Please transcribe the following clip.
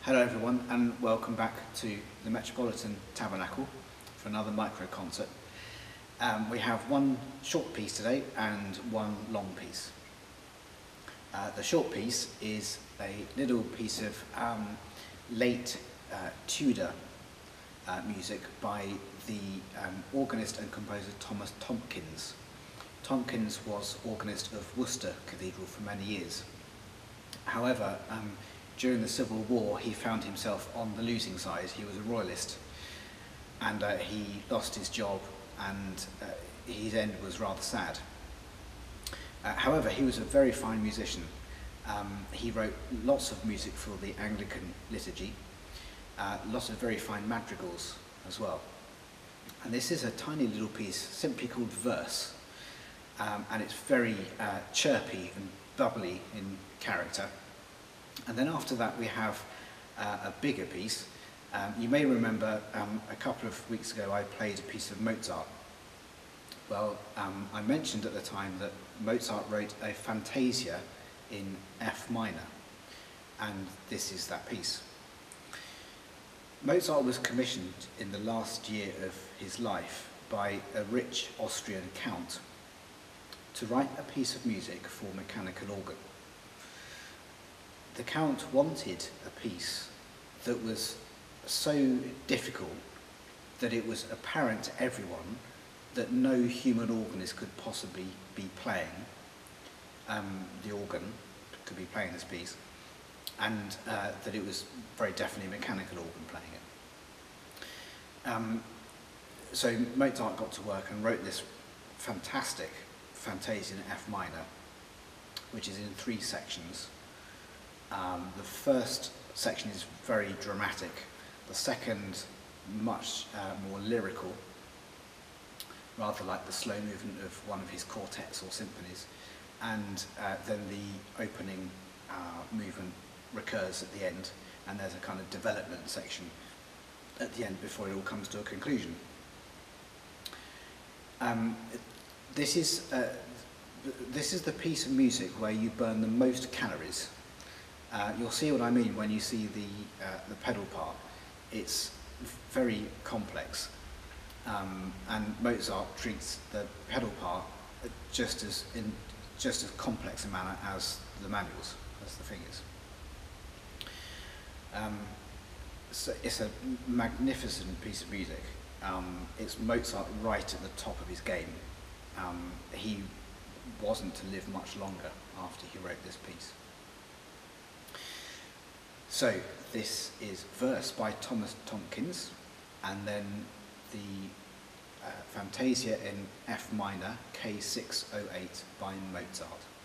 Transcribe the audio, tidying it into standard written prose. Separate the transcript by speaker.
Speaker 1: Hello everyone and welcome back to the Metropolitan Tabernacle for another micro concert. We have one short piece today and one long piece. The short piece is a little piece of late Tudor music by the organist and composer Thomas Tomkins. Tomkins was organist of Worcester Cathedral for many years. However, during the Civil War he found himself on the losing side. He was a royalist and he lost his job and his end was rather sad. However, he was a very fine musician. He wrote lots of music for the Anglican liturgy, lots of very fine madrigals as well. And this is a tiny little piece simply called Verse, and it's very chirpy and bubbly in character. And then after that we have a bigger piece. You may remember a couple of weeks ago I played a piece of Mozart. Well, I mentioned at the time that Mozart wrote a Fantasia in F minor, and this is that piece. Mozart was commissioned in the last year of his life by a rich Austrian count to write a piece of music for mechanical organ. The Count wanted a piece that was so difficult that it was apparent to everyone that no human organist could possibly be playing the organ, could be playing this piece, and that it was very definitely a mechanical organ playing it. So Mozart got to work and wrote this fantastic Fantasia in F minor, which is in 3 sections. The first section is very dramatic, the second much more lyrical, rather like the slow movement of one of his quartets or symphonies, and then the opening movement recurs at the end, and there's a kind of development section at the end before it all comes to a conclusion. This is the piece of music where you burn the most calories. You'll see what I mean when you see the pedal part. It's very complex, and Mozart treats the pedal part just as complex a manner as the manuals, as the figures. So it's a magnificent piece of music. It's Mozart right at the top of his game. He wasn't to live much longer after he wrote this piece. So this is Verse by Thomas Tomkins, and then the Fantasia in F minor, K608 by Mozart.